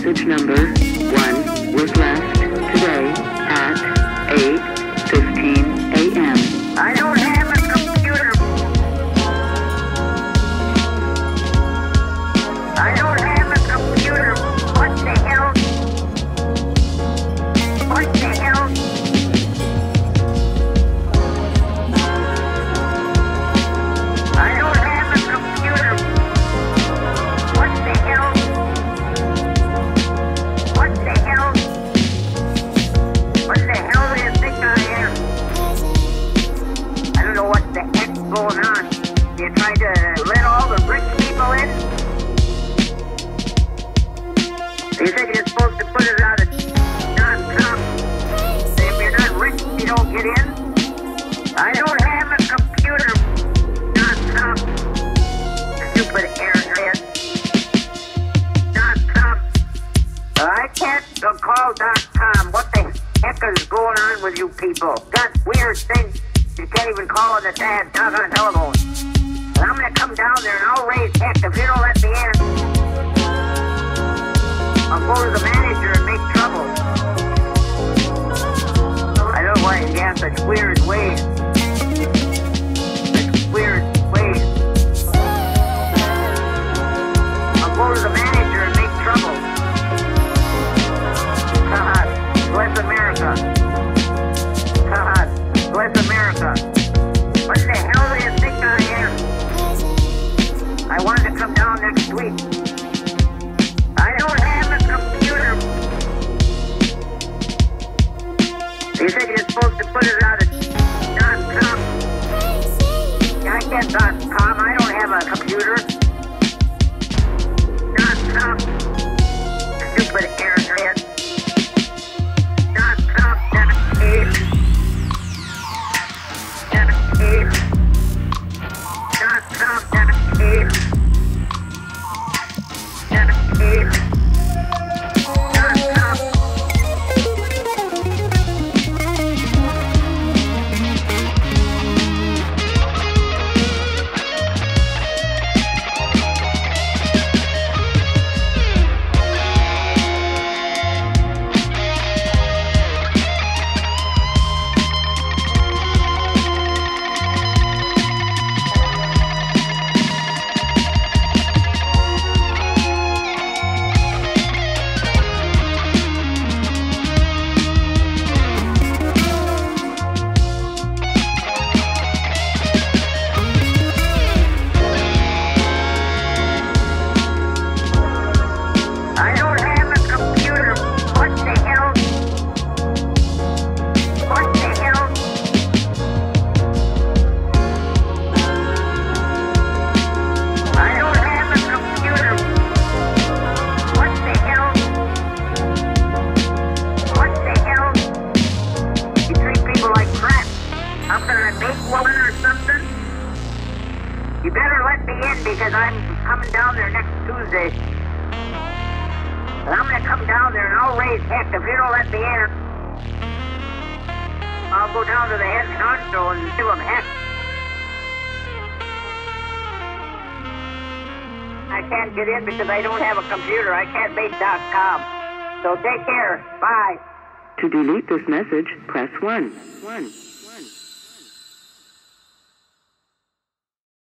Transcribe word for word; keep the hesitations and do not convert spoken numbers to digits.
message number one was left today at eight fifteen a m I don't have a computer. I don't have a computer. What the hell? What the hell? I don't have a computer. What the hell? What the hell? What the hell do you think I am? I don't know what the heck's going on. You trying to let all the rich people in? You think you're supposed to put it out of non-com? If you're not rich, you don't get in? I don't have a computer. Non-com. Stupid airhead. Non-com. I can't uh, call dot com. What the heck is going on with you people? Got weird things. You can't even call on the damn doggone telephone. And I'm gonna come down there and I'll raise heck if you don't let me in. I'll go to the manager and make trouble. I don't know why you have such weird ways. Such weird ways. I'll go to the manager and make trouble. God bless America. God bless America. What the hell do you think I am? I wanted to come down next week. I don't have a computer. You think you're supposed to put it out of .com? I get .com. I don't have a computer. .com. Stupid airhead. .com. Dedicated. Dedicated. .com. Dedicated. Dedicated. Because I'm coming down there next Tuesday. And I'm going to come down there and I'll raise heck if you don't let me in. I'll go down to the head honcho and give them heck. I can't get in because I don't have a computer. I can't make .com. So take care. Bye. To delete this message, press one. One. One.